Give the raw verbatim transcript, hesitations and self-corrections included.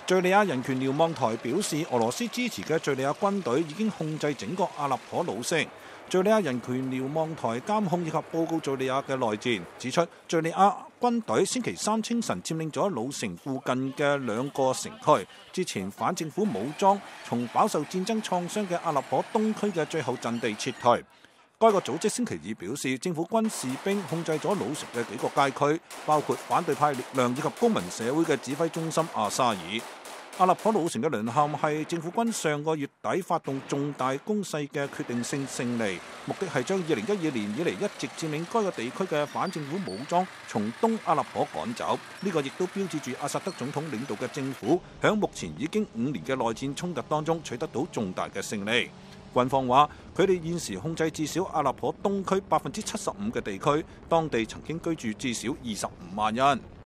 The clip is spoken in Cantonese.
敘利亞人權瞭望台表示，俄羅斯支持嘅敘利亞軍隊已經控制整個阿勒頗老城。敘利亞人權瞭望台監控以及報告敘利亞嘅內戰，指出敘利亞軍隊星期三清晨佔領咗老城附近嘅兩個城區，之前反政府武裝從飽受戰爭創傷嘅阿勒頗東區嘅最後陣地撤退。該個組織星期二表示，政府軍士兵控制咗老城嘅幾個街區，包括反對派力量以及公民社會嘅指揮中心阿沙爾。阿勒頗老城嘅淪陷係政府軍上個月底發動重大攻勢嘅決定性勝利，目的係將二零一二年以嚟一直佔領該個地區嘅反政府武裝從東阿勒頗趕走。呢個亦都標誌住阿薩德總統領導嘅政府響目前已經五年嘅內戰衝突當中取得到重大嘅勝利。軍方話，佢哋現時控制至少阿勒頗東區百分之七十五嘅地區，當地曾經居住至少二十五萬人。